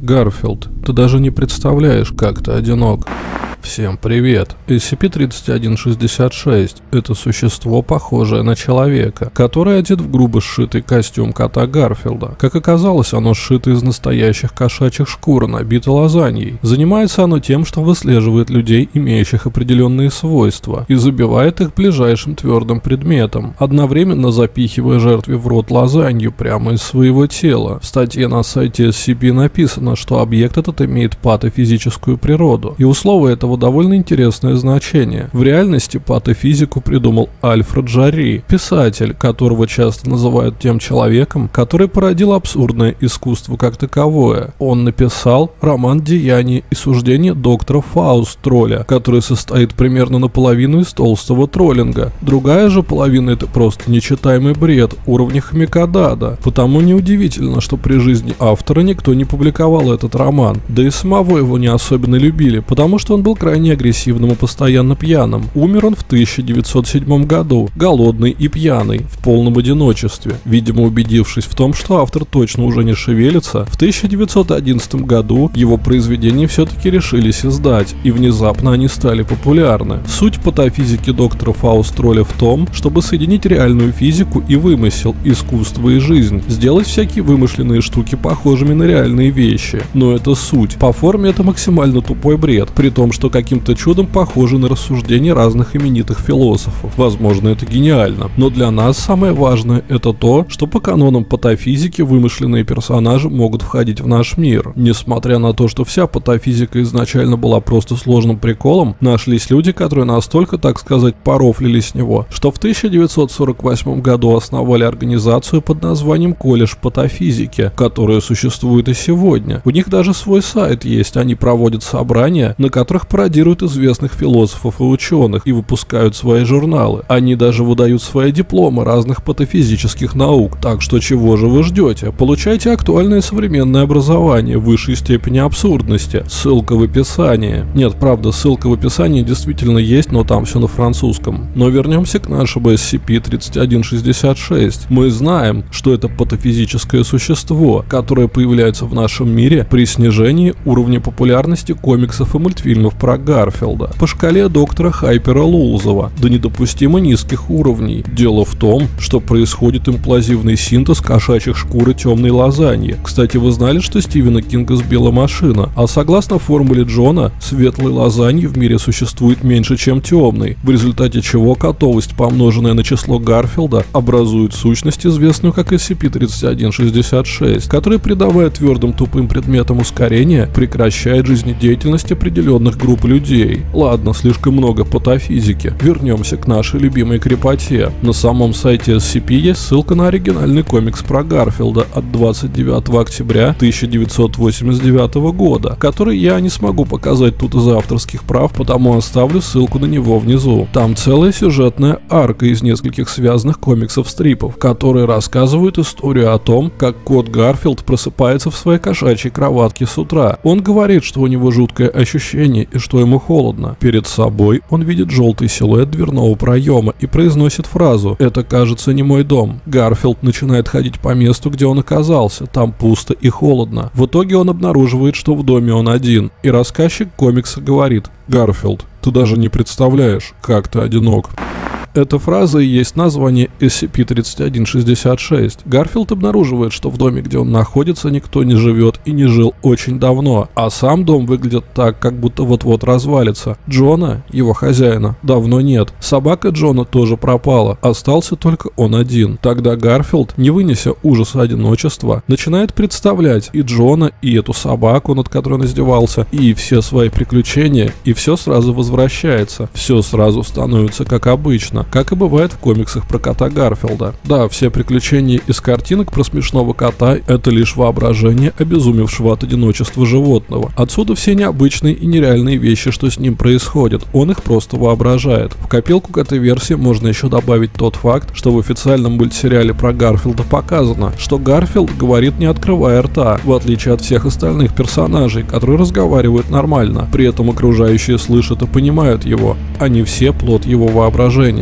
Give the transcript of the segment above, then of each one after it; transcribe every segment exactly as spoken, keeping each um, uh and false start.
Гарфилд, ты даже не представляешь, как ты одинок. Всем привет. эс си пи тридцать один шестьдесят шесть – это существо, похожее на человека, который одет в грубо сшитый костюм кота Гарфилда. Как оказалось, оно сшито из настоящих кошачьих шкур, набито лазаньей. Занимается оно тем, что выслеживает людей, имеющих определенные свойства, и забивает их ближайшим твердым предметом, одновременно запихивая жертве в рот лазанью прямо из своего тела. В статье на сайте эс си пи написано, что объект этот имеет патофизическую природу, и у слова этого довольно интересное значение. В реальности патофизику придумал Альфред Жарри, писатель, которого часто называют тем человеком, который породил абсурдное искусство как таковое. Он написал роман «Деяния и суждения доктора Фауст-тролля», который состоит примерно наполовину из толстого троллинга. Другая же половина — это просто нечитаемый бред уровня Хомякодада. Потому неудивительно, что при жизни автора никто не публиковал этот роман. Да и самого его не особенно любили, потому что он был крайне агрессивным и постоянно пьяным. Умер он в тысяча девятьсот седьмом году, голодный и пьяный, в полном одиночестве. Видимо, убедившись в том, что автор точно уже не шевелится, в тысяча девятьсот одиннадцатом году его произведения все-таки решились издать, и внезапно они стали популярны. Суть патофизики доктора Фауст-тролля в том, чтобы соединить реальную физику и вымысел, искусство и жизнь, сделать всякие вымышленные штуки похожими на реальные вещи. Но это суть. По форме это максимально тупой бред, при том, что каким-то чудом похожи на рассуждения разных именитых философов. Возможно, это гениально. Но для нас самое важное — это то, что по канонам патофизики вымышленные персонажи могут входить в наш мир. Несмотря на то, что вся патофизика изначально была просто сложным приколом, нашлись люди, которые настолько, так сказать, порофлили с него, что в тысяча девятьсот сорок восьмом году основали организацию под названием «Колледж патофизики», которая существует и сегодня. У них даже свой сайт есть, они проводят собрания, на которых пародируют известных философов и ученых и выпускают свои журналы. Они даже выдают свои дипломы разных патофизических наук. Так что чего же вы ждете? Получайте актуальное современное образование в высшей степени абсурдности. Ссылка в описании. Нет, правда, ссылка в описании действительно есть, но там все на французском. Но вернемся к нашему эс си пи тридцать один шестьдесят шесть. Мы знаем, что это патофизическое существо, которое появляется в нашем мире при снижении уровня популярности комиксов и мультфильмов про Гарфилда по шкале доктора Хайпера Лоузова до недопустимо низких уровней. Дело в том, что происходит имплазивный синтез кошачьих шкур и темной лазаньи. Кстати, вы знали, что Стивена Кинга сбила машина? А согласно формуле Джона, светлой лазаньи в мире существует меньше, чем темной, в результате чего котовость, помноженная на число Гарфилда, образует сущность, известную как эс си пи тридцать один шестьдесят шесть, которая, придавая твердым тупым предметам ускорение, прекращает жизнедеятельность определенных групп людей. Ладно, слишком много патофизики. Вернемся к нашей любимой крепоте. На самом сайте эс си пи есть ссылка на оригинальный комикс про Гарфилда от двадцать девятого октября тысяча девятьсот восемьдесят девятого года, который я не смогу показать тут из-за авторских прав, потому оставлю ссылку на него внизу. Там целая сюжетная арка из нескольких связанных комиксов-стрипов, которые рассказывают историю о том, как кот Гарфилд просыпается в своей кошачьей кроватке с утра. Он говорит, что у него жуткое ощущение и что ему холодно. Перед собой он видит желтый силуэт дверного проема и произносит фразу «Это, кажется, не мой дом». Гарфилд начинает ходить по месту, где он оказался. Там пусто и холодно. В итоге он обнаруживает, что в доме он один. И рассказчик комикса говорит: «Гарфилд, ты даже не представляешь, как ты одинок». Эта фраза и есть название эс си пи тридцать один шестьдесят шесть. Гарфилд обнаруживает, что в доме, где он находится, никто не живет и не жил очень давно, а сам дом выглядит так, как будто вот-вот развалится. Джона, его хозяина, давно нет. Собака Джона тоже пропала, остался только он один. Тогда Гарфилд, не вынеся ужаса одиночества, начинает представлять и Джона, и эту собаку, над которой он издевался, и все свои приключения, и все сразу возвращается. Все сразу становится как обычно. Как и бывает в комиксах про кота Гарфилда. Да, все приключения из картинок про смешного кота — это лишь воображение обезумевшего от одиночества животного. Отсюда все необычные и нереальные вещи, что с ним происходит. Он их просто воображает. В копилку к этой версии можно еще добавить тот факт, что в официальном мультсериале про Гарфилда показано, что Гарфилд говорит, не открывая рта, в отличие от всех остальных персонажей, которые разговаривают нормально. При этом окружающие слышат и понимают его. Они все плод его воображения.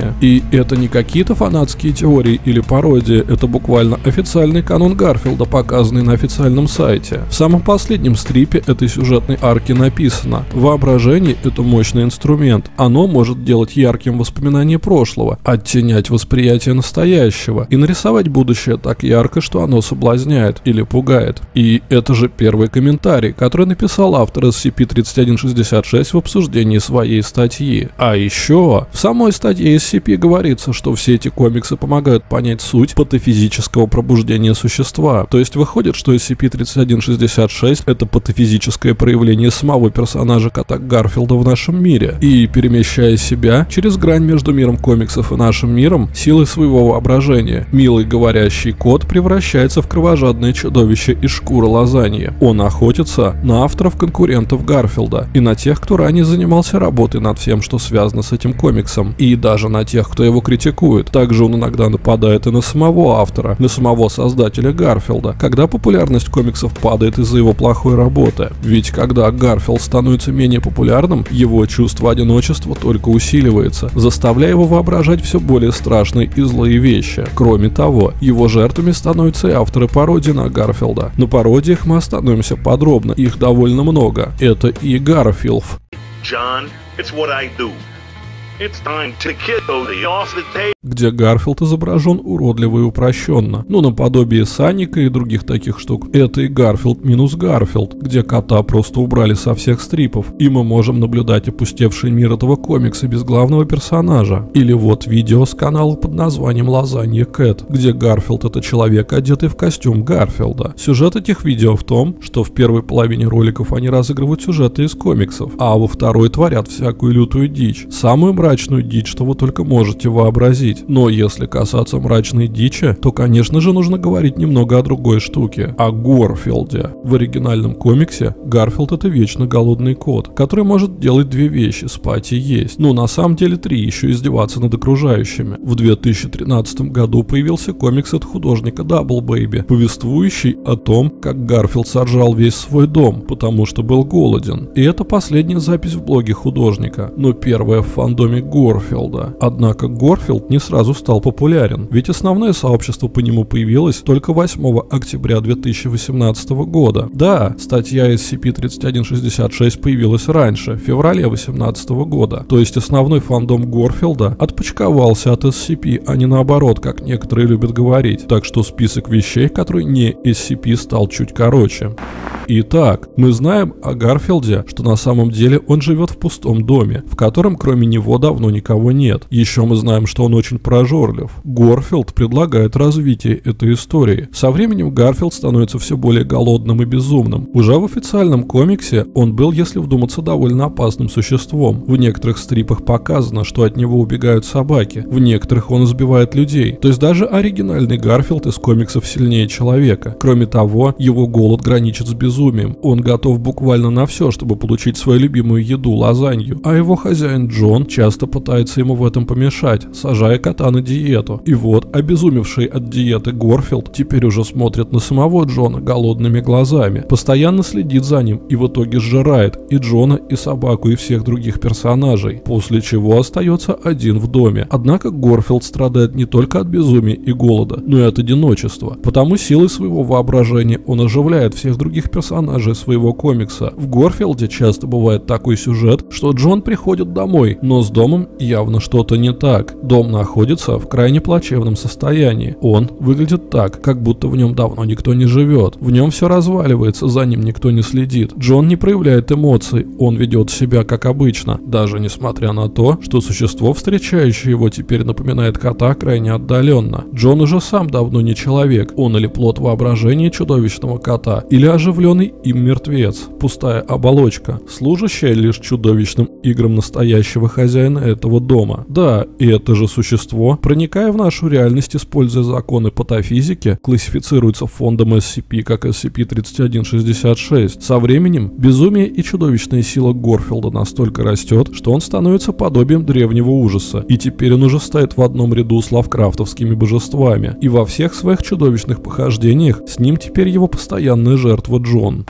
безумие. И это не какие-то фанатские теории или пародии, это буквально официальный канон Гарфилда, показанный на официальном сайте. В самом последнем стрипе этой сюжетной арки написано: воображение — это мощный инструмент. Оно может делать ярким воспоминания прошлого, оттенять восприятие настоящего и нарисовать будущее так ярко, что оно соблазняет или пугает. И это же первый комментарий, который написал автор эс си пи тридцать один шестьдесят шесть в обсуждении своей статьи. А еще в самой статье эс си пи говорится, что все эти комиксы помогают понять суть патофизического пробуждения существа. То есть выходит, что эс си пи тридцать один шестьдесят шесть это патофизическое проявление самого персонажа кота Гарфилда в нашем мире. И перемещая себя через грань между миром комиксов и нашим миром силой своего воображения, милый говорящий кот превращается в кровожадное чудовище из шкуры лазаньи. Он охотится на авторов-конкурентов Гарфилда и на тех, кто ранее занимался работой над всем, что связано с этим комиксом, и даже на тех, кто его критикует. Также он иногда нападает и на самого автора, на самого создателя Гарфилда, когда популярность комиксов падает из-за его плохой работы. Ведь когда Гарфилд становится менее популярным, его чувство одиночества только усиливается, заставляя его воображать все более страшные и злые вещи. Кроме того, его жертвами становятся и авторы пародий на Гарфилда. На пародиях мы остановимся подробно, их довольно много. Это и Гарфилф. John, it's what I do. It's time to kill the off the tape. Где Гарфилд изображен уродливо и упрощенно, ну наподобие Саника и других таких штук. Это и Гарфилд минус Гарфилд, где кота просто убрали со всех стрипов, и мы можем наблюдать опустевший мир этого комикса без главного персонажа. Или вот видео с канала под названием «Лазанья Кэт», где Гарфилд — это человек, одетый в костюм Гарфилда. Сюжет этих видео в том, что в первой половине роликов они разыгрывают сюжеты из комиксов, а во второй творят всякую лютую дичь, самую мрачную дичь, что вы только можете вообразить. Но если касаться мрачной дичи, то, конечно же, нужно говорить немного о другой штуке, о Горфилде. В оригинальном комиксе Гарфилд — это вечно голодный кот, который может делать две вещи: спать и есть. Ну, на самом деле три, еще издеваться над окружающими. В две тысячи тринадцатом году появился комикс от художника Double Baby, повествующий о том, как Гарфилд сожрал весь свой дом, потому что был голоден. И это последняя запись в блоге художника, но первая в фандоме Горфилда. Однако Горфилд не сразу стал популярен, ведь основное сообщество по нему появилось только восьмого октября две тысячи восемнадцатого года. Да, статья эс си пи тридцать один шестьдесят шесть появилась раньше, в феврале две тысячи восемнадцатого года. То есть основной фандом Горфилда отпочковался от эс си пи, а не наоборот, как некоторые любят говорить. Так что список вещей, которые не эс си пи, стал чуть короче. Итак, мы знаем о Гарфилде, что на самом деле он живет в пустом доме, в котором кроме него давно никого нет. Еще мы знаем, что он очень прожорлив. Горфилд предлагает развитие этой истории. Со временем Гарфилд становится все более голодным и безумным. Уже в официальном комиксе он был, если вдуматься, довольно опасным существом. В некоторых стрипах показано, что от него убегают собаки, в некоторых он избивает людей. То есть даже оригинальный Гарфилд из комиксов сильнее человека. Кроме того, его голод граничит с безумием. Он готов буквально на все, чтобы получить свою любимую еду — лазанью. А его хозяин Джон часто пытается ему в этом помешать, сажая кота на диету. И вот, обезумевший от диеты Горфилд теперь уже смотрит на самого Джона голодными глазами, постоянно следит за ним и в итоге сжирает и Джона, и собаку, и всех других персонажей, после чего остается один в доме. Однако Горфилд страдает не только от безумия и голода, но и от одиночества, потому силой своего воображения он оживляет всех других персонажей своего комикса. В Горфилде часто бывает такой сюжет, что Джон приходит домой, но с домом явно что-то не так. Дом находится в крайне плачевном состоянии. Он выглядит так, как будто в нем давно никто не живет. В нем все разваливается, за ним никто не следит. Джон не проявляет эмоций, он ведет себя как обычно, даже несмотря на то, что существо, встречающее его, теперь напоминает кота крайне отдаленно. Джон уже сам давно не человек, он или плод воображения чудовищного кота, или оживленный им мертвец, пустая оболочка, служащая лишь чудовищным играм настоящего хозяина этого дома. Да, и это же существо, проникая в нашу реальность, используя законы патофизики, классифицируется фондом эс си пи как эс си пи тридцать один шестьдесят шесть. Со временем безумие и чудовищная сила Горфилда настолько растет, что он становится подобием древнего ужаса, и теперь он уже стоит в одном ряду с лавкрафтовскими божествами, и во всех своих чудовищных похождениях с ним теперь его постоянная жертва Джон.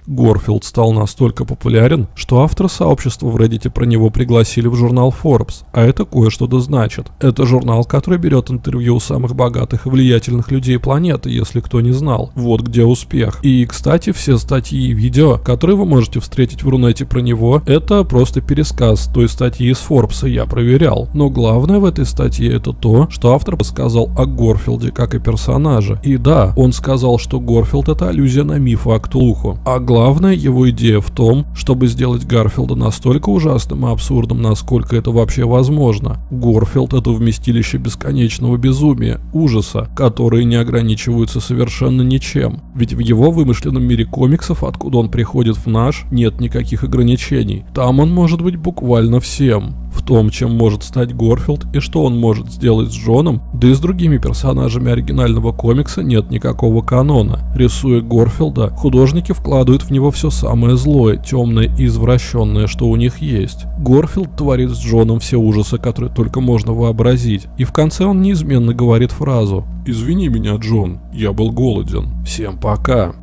Горфилд стал настолько популярен, что авторы сообщества в Reddit про него пригласили в журнал Forbes, а это кое-что да значит. Это журнал, который берет интервью у самых богатых и влиятельных людей планеты, если кто не знал. Вот где успех. И, кстати, все статьи и видео, которые вы можете встретить в Рунете про него, это просто пересказ той статьи из Forbes, я проверял. Но главное в этой статье это то, что автор рассказал о Горфилде как и персонаже. И да, он сказал, что Горфилд это аллюзия на миф о Ктулху. А главная его идея в том, чтобы сделать Гарфилда настолько ужасным и абсурдным, насколько это вообще возможно. Горфилд это вместилище бесконечного безумия, ужаса, которые не ограничиваются совершенно ничем. Ведь в его вымышленном мире комиксов, откуда он приходит в наш, нет никаких ограничений. Там он может быть буквально всем. В том, чем может стать Горфилд и что он может сделать с Джоном, да и с другими персонажами оригинального комикса нет никакого канона. Рисуя Горфилда, художники вкладывают в него все самое злое, темное и извращенное, что у них есть. Горфилд творит с Джоном все ужасы, которые только можно вообразить, и в конце он неизменно говорит фразу: «Извини меня, Джон, я был голоден. Всем пока».